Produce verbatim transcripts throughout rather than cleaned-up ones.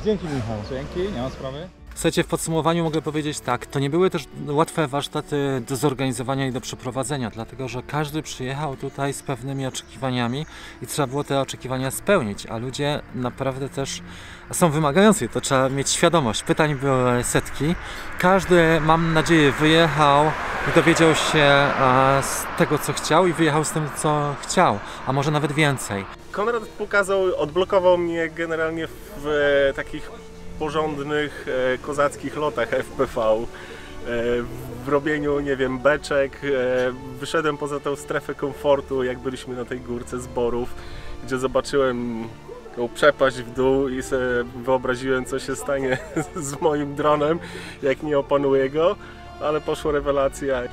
Dzięki Michał. Dzięki, nie ma sprawy. Słuchajcie, w podsumowaniu mogę powiedzieć tak, to nie były też łatwe warsztaty do zorganizowania i do przeprowadzenia, dlatego że każdy przyjechał tutaj z pewnymi oczekiwaniami i trzeba było te oczekiwania spełnić, a ludzie naprawdę też są wymagający, to trzeba mieć świadomość. Pytań były setki, każdy, mam nadzieję, wyjechał i dowiedział się z tego, co chciał i wyjechał z tym, co chciał, a może nawet więcej. Konrad pokazał, odblokował mnie generalnie w takich porządnych, e, kozackich lotach F P V, e, w robieniu, nie wiem, beczek. E, wyszedłem poza tą strefę komfortu, jak byliśmy na tej górce zborów, gdzie zobaczyłem tą przepaść w dół i sobie wyobraziłem, co się stanie z moim dronem, jak nie opanuję go, ale poszła rewelacja.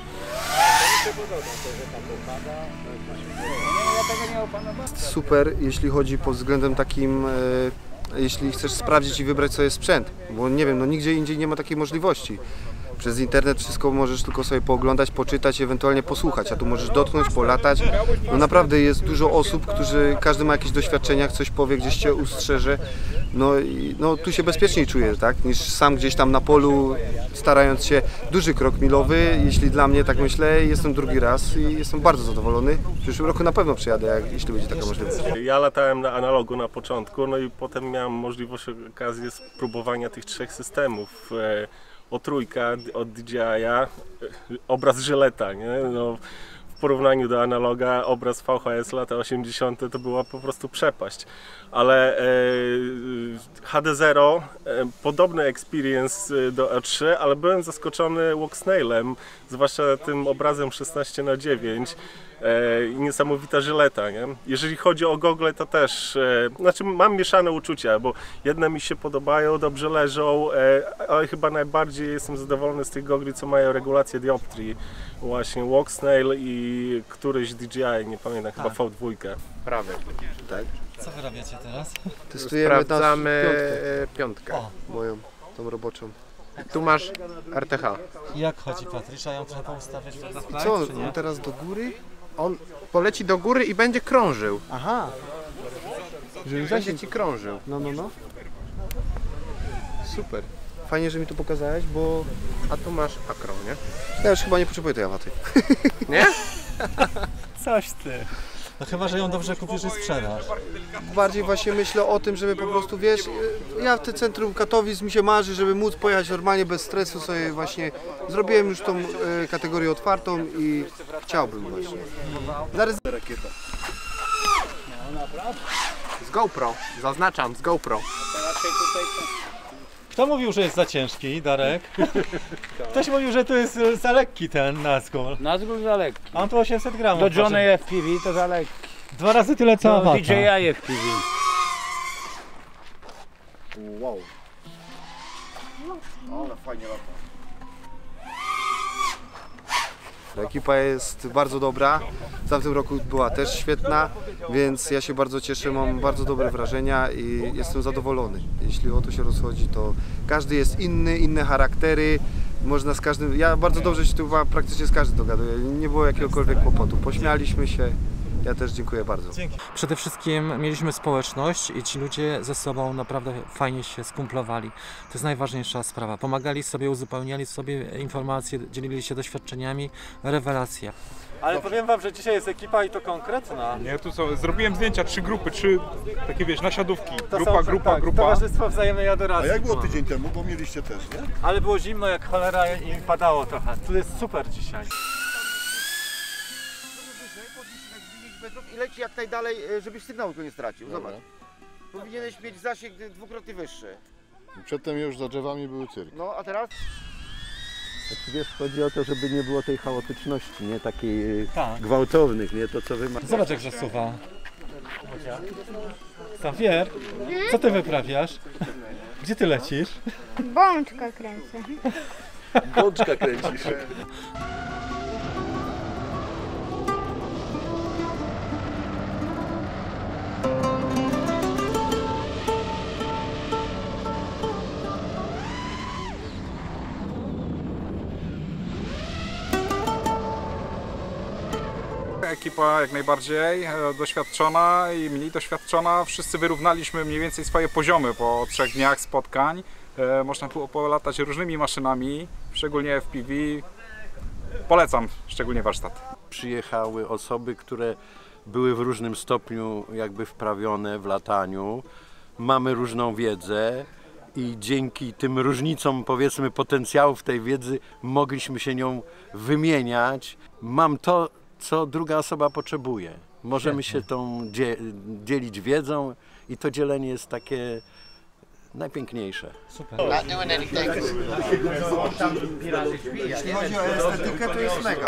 Super, jeśli chodzi pod względem takim, e, jeśli chcesz sprawdzić i wybrać sobie sprzęt, bo nie wiem, no nigdzie indziej nie ma takiej możliwości. Przez internet wszystko możesz tylko sobie pooglądać, poczytać, ewentualnie posłuchać, a tu możesz dotknąć, polatać. No naprawdę jest dużo osób, którzy, każdy ma jakieś doświadczenia, coś powie, gdzieś cię ustrzeże. No i no, tu się bezpieczniej czuję, tak, niż sam gdzieś tam na polu, starając się. Duży krok milowy, jeśli dla mnie, tak myślę, jestem drugi raz i jestem bardzo zadowolony. W przyszłym roku na pewno przyjadę, jak, jeśli będzie taka możliwość. Ja latałem na analogu na początku, no i potem miałem możliwość, okazję spróbowania tych trzech systemów. O trójka od D J I-a, obraz żyleta, nie? No, w porównaniu do analoga obraz V H S lata osiemdziesiąte to była po prostu przepaść. Ale e, H D zero, e, podobny experience do E trzy, ale byłem zaskoczony Walksnailem, zwłaszcza tym obrazem szesnaście na dziewięć. E, niesamowita żyleta, nie? Jeżeli chodzi o gogle, to też, e, znaczy mam mieszane uczucia, bo jedne mi się podobają, dobrze leżą, e, ale chyba najbardziej jestem zadowolony z tych gogli, co mają regulację dioptrii. Właśnie Walksnail i któryś D J I, nie pamiętam, tak. Chyba V dwa. Prawy. Tak. Co wyrabiacie teraz? Testujemy Sprawdzamy piątkę, piątkę. O. moją, tą roboczą. Tu masz R T H. Jak chodzi Patryk? A ją trzeba ustawiać na flight, Co, czy nie? on teraz do góry? On poleci do góry i będzie krążył. Aha. Żeby Będzie ci krążył. No, no, no. Super. Fajnie, że mi to pokazałeś, bo A tu masz akro, nie? ja już chyba nie potrzebuję tej awaty. Nie? Coś ty. No chyba, że ją dobrze kupisz i sprzedasz. Bardziej właśnie myślę o tym, żeby po prostu, wiesz, ja w te centrum Katowic mi się marzy, żeby móc pojechać normalnie bez stresu sobie właśnie. Zrobiłem już tą e, kategorię otwartą i chciałbym właśnie. Zaryzykuję rakieta. Z GoPro. Zaznaczam, z GoPro. Kto mówił, że jest za ciężki, Darek? Ktoś mówił, że to jest za lekki ten Nazgul. Nazgul za lekki. A on tu osiemset gramów. Do Johnny F P V to za lekki. Dwa razy tyle co Do awata. D J I F P V. Wow. Ale fajnie lata. Ekipa jest bardzo dobra, w tamtym roku była też świetna, więc ja się bardzo cieszę, mam bardzo dobre wrażenia i jestem zadowolony. Jeśli o to się rozchodzi, to każdy jest inny, inne charaktery, można z każdym, ja bardzo dobrze się tu praktycznie z każdym dogaduję, nie było jakiegokolwiek kłopotu, pośmialiśmy się. Ja też dziękuję bardzo. Dzięki. Przede wszystkim mieliśmy społeczność i ci ludzie ze sobą naprawdę fajnie się skumplowali. To jest najważniejsza sprawa. Pomagali sobie, uzupełniali sobie informacje, dzielili się doświadczeniami. Rewelacja. Ale powiem wam, że dzisiaj jest ekipa i to konkretna. Nie, tu są, zrobiłem zdjęcia, trzy grupy, trzy takie wiesz, nasiadówki. To Grupa, są, grupa, tak, grupa. Towarzystwo Wzajemnej A Adoracji. jak było tydzień temu, bo mieliście też, nie? Ale było zimno jak cholera i padało trochę. Tu jest super dzisiaj. I leci jak najdalej, żebyś sygnału tu nie stracił. Zobacz. Powinieneś mieć zasięg dwukrotnie wyższy. Przedtem już za drzewami były cyrki. No, a teraz? Znaczy, wiesz, chodzi o to, żeby nie było tej chaotyczności, nie takiej Tak. gwałtownych, nie to co wy macie. Zobacz jak zasuwa. Xavier, co ty wyprawiasz? Gdzie ty lecisz? Bączka kręcę. Bączka kręcisz. ekipa jak najbardziej e, doświadczona i mniej doświadczona. Wszyscy wyrównaliśmy mniej więcej swoje poziomy po trzech dniach spotkań. E, można było polatać różnymi maszynami, szczególnie F P V. Polecam szczególnie warsztat. Przyjechały osoby, które były w różnym stopniu jakby wprawione w lataniu. Mamy różną wiedzę i dzięki tym różnicom, powiedzmy, potencjałów tej wiedzy mogliśmy się nią wymieniać. Mam to, co druga osoba potrzebuje. Możemy się tą dzie dzielić wiedzą i to dzielenie jest takie najpiękniejsze. Super. Jeśli chodzi o estetykę, to jest mega,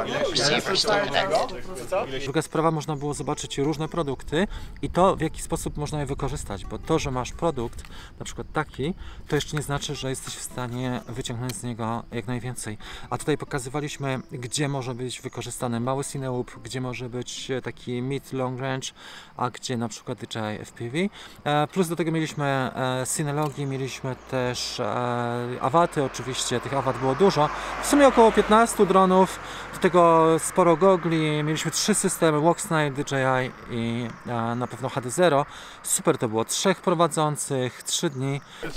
nie? Druga sprawa, można było zobaczyć różne produkty i to, w jaki sposób można je wykorzystać, bo to, że masz produkt, na przykład taki, to jeszcze nie znaczy, że jesteś w stanie wyciągnąć z niego jak najwięcej. A tutaj pokazywaliśmy, gdzie może być wykorzystany mały cineloop, gdzie może być taki mid long range, a gdzie na przykład D J I F P V. Plus do tego mieliśmy cinelogi, mieliśmy też awaty, oczywiście tych awat było dużo. W sumie około piętnaście dronów, do tego sporo gogli, mieliśmy trzy systemy, Walksnile, D J I i a, na pewno H D zero. Super to było, trzech prowadzących, trzy dni.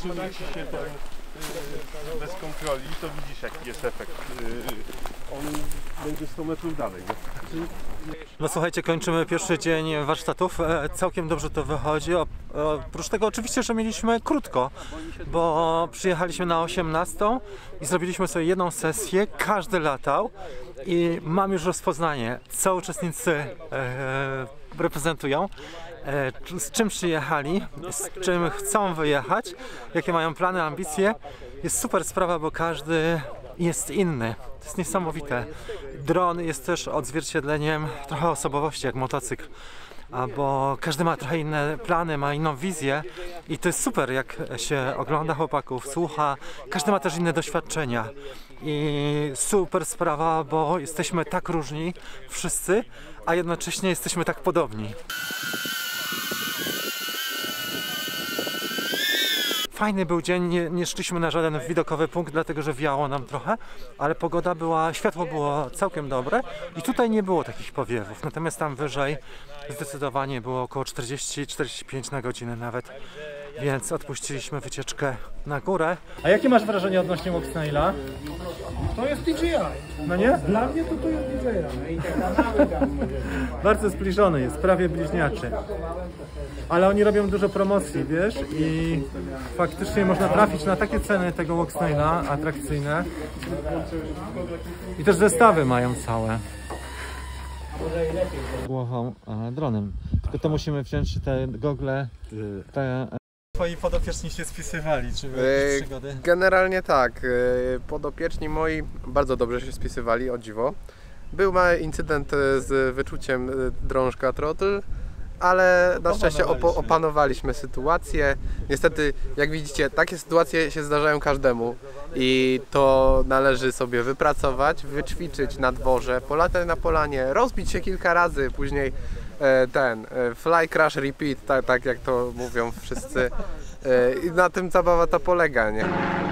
Bez kontroli, to widzisz jaki jest efekt. On będzie sto metrów dalej. No słuchajcie, kończymy pierwszy dzień warsztatów, e, całkiem dobrze to wychodzi, o, oprócz tego oczywiście, że mieliśmy krótko, bo przyjechaliśmy na osiemnastą i zrobiliśmy sobie jedną sesję, każdy latał i mam już rozpoznanie, co uczestnicy e, reprezentują, e, z czym przyjechali, z czym chcą wyjechać, jakie mają plany, ambicje. Jest super sprawa, bo każdy jest inny. To jest niesamowite. Dron jest też odzwierciedleniem trochę osobowości, jak motocykl. Bo każdy ma trochę inne plany, ma inną wizję i to jest super, jak się ogląda chłopaków, słucha. Każdy ma też inne doświadczenia. I super sprawa, bo jesteśmy tak różni wszyscy, a jednocześnie jesteśmy tak podobni. Fajny był dzień, nie, nie szliśmy na żaden widokowy punkt, dlatego że wiało nam trochę, ale pogoda była, światło było całkiem dobre i tutaj nie było takich powiewów, natomiast tam wyżej zdecydowanie było około czterdzieści czterdzieści pięć na godzinę nawet, więc odpuściliśmy wycieczkę na górę. A jakie masz wrażenie odnośnie Walksnile'a? To jest D J I. No nie? Dla mnie to to jest D J I. Bardzo zbliżony jest, prawie bliźniaczy. Ale oni robią dużo promocji, wiesz, i faktycznie można trafić na takie ceny tego Walksnile'a atrakcyjne. I też zestawy mają całe. Głową a, dronem. Tylko to musimy wziąć te gogle, te... Twoi podopieczni się spisywali, czy były przygody? Generalnie tak. Podopieczni moi bardzo dobrze się spisywali, o dziwo. Był mały incydent z wyczuciem drążka throttle, ale na szczęście opo opanowaliśmy sytuację. Niestety, jak widzicie, takie sytuacje się zdarzają każdemu i to należy sobie wypracować, wyćwiczyć na dworze, polatać na polanie, rozbić się kilka razy, później e, ten e, fly, crash, repeat, tak, tak jak to mówią wszyscy. E, I na tym zabawa ta polega, nie?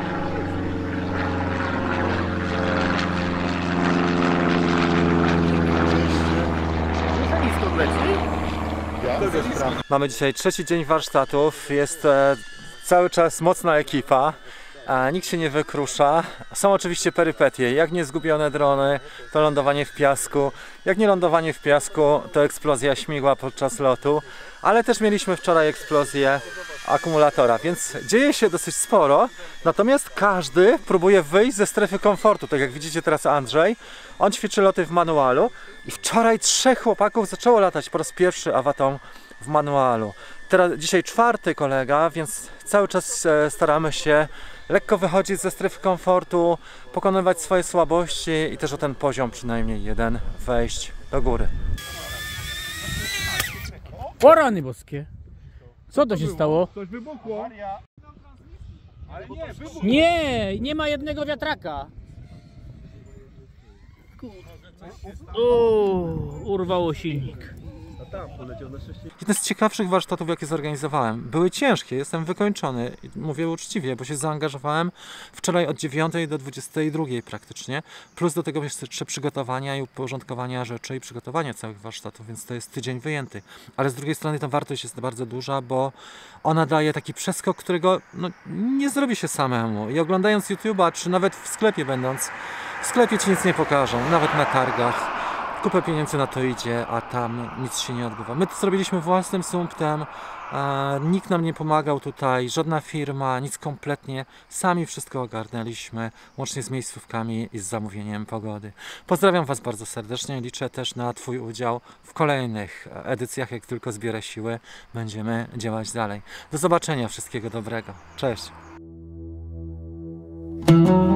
Mamy dzisiaj trzeci dzień warsztatów, jest e, cały czas mocna ekipa, a nikt się nie wykrusza. Są oczywiście perypetie, jak nie zgubione drony, to lądowanie w piasku, jak nie lądowanie w piasku, to eksplozja śmigła podczas lotu, ale też mieliśmy wczoraj eksplozję akumulatora, więc dzieje się dosyć sporo, natomiast każdy próbuje wyjść ze strefy komfortu, tak jak widzicie teraz Andrzej, on ćwiczy loty w manualu i wczoraj trzech chłopaków zaczęło latać po raz pierwszy awatą w manualu. Teraz, dzisiaj czwarty kolega, więc cały czas e, staramy się lekko wychodzić ze strefy komfortu, pokonywać swoje słabości i też o ten poziom przynajmniej jeden wejść do góry. O rany boskie! Co to się stało? Coś wybuchło. Nie, nie ma jednego wiatraka. O, urwało silnik. Jeden z ciekawszych warsztatów, jakie zorganizowałem. Były ciężkie, jestem wykończony, mówię uczciwie, bo się zaangażowałem wczoraj od dziewiątej do dwudziestej drugiej praktycznie, plus do tego jeszcze przygotowania i uporządkowania rzeczy i przygotowania całych warsztatów, więc to jest tydzień wyjęty. Ale z drugiej strony ta wartość jest bardzo duża, bo ona daje taki przeskok, którego no, nie zrobi się samemu. I oglądając YouTube'a, czy nawet w sklepie będąc, w sklepie ci nic nie pokażą, nawet na targach. Kupę pieniędzy na to idzie, a tam nic się nie odbywa. My to zrobiliśmy własnym sumptem, e, nikt nam nie pomagał tutaj, żadna firma, nic kompletnie. Sami wszystko ogarnęliśmy, łącznie z miejscówkami i z zamówieniem pogody. Pozdrawiam Was bardzo serdecznie i liczę też na Twój udział w kolejnych edycjach. Jak tylko zbiorę siły, będziemy działać dalej. Do zobaczenia, wszystkiego dobrego. Cześć!